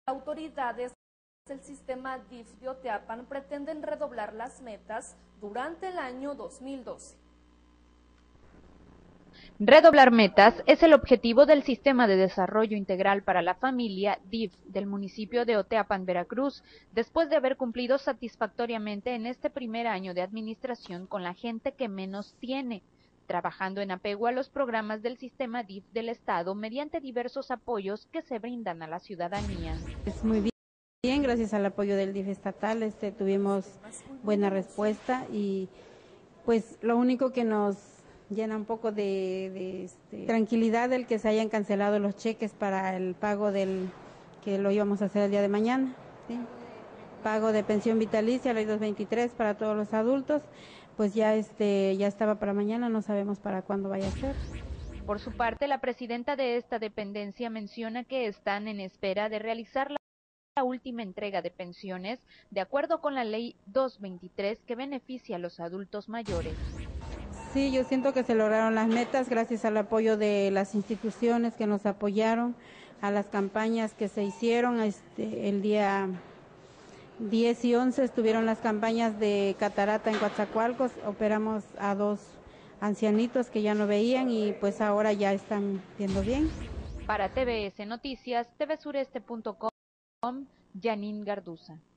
autoridades del sistema DIF de Oteapan pretenden redoblar las metas durante el año 2012. Redoblar metas es el objetivo del Sistema de Desarrollo Integral para la Familia, DIF, del municipio de Oteapan, Veracruz, después de haber cumplido satisfactoriamente en este primer año de administración con la gente que menos tiene, trabajando en apego a los programas del sistema DIF del Estado mediante diversos apoyos que se brindan a la ciudadanía. Es muy bien, gracias al apoyo del DIF estatal tuvimos buena respuesta y pues lo único que nos llena un poco de tranquilidad el que se hayan cancelado los cheques para el pago que lo íbamos a hacer el día de mañana, ¿sí? Pago de pensión vitalicia, ley 223 para todos los adultos, pues ya ya estaba para mañana, no sabemos para cuándo vaya a ser. Por su parte, la presidenta de esta dependencia menciona que están en espera de realizar la última entrega de pensiones de acuerdo con la ley 223 que beneficia a los adultos mayores. Sí, yo siento que se lograron las metas gracias al apoyo de las instituciones que nos apoyaron, a las campañas que se hicieron. El día 10 y 11 estuvieron las campañas de catarata en Coatzacoalcos, operamos a 2 ancianitos que ya no veían y pues ahora ya están viendo bien. Para TVS Noticias, tvsureste.com, Janine Garduza.